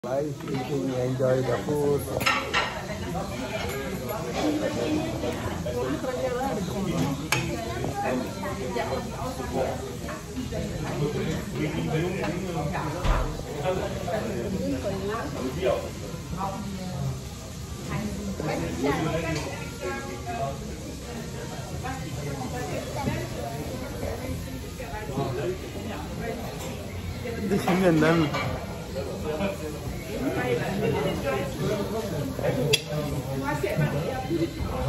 Nice eating, enjoy the food. Ini singan dan